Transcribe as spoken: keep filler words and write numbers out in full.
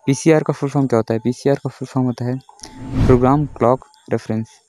PCR का full form क्या होता है? पीसीआर का फुल फॉर्म होता है प्रोग्राम क्लॉक रेफरेंस।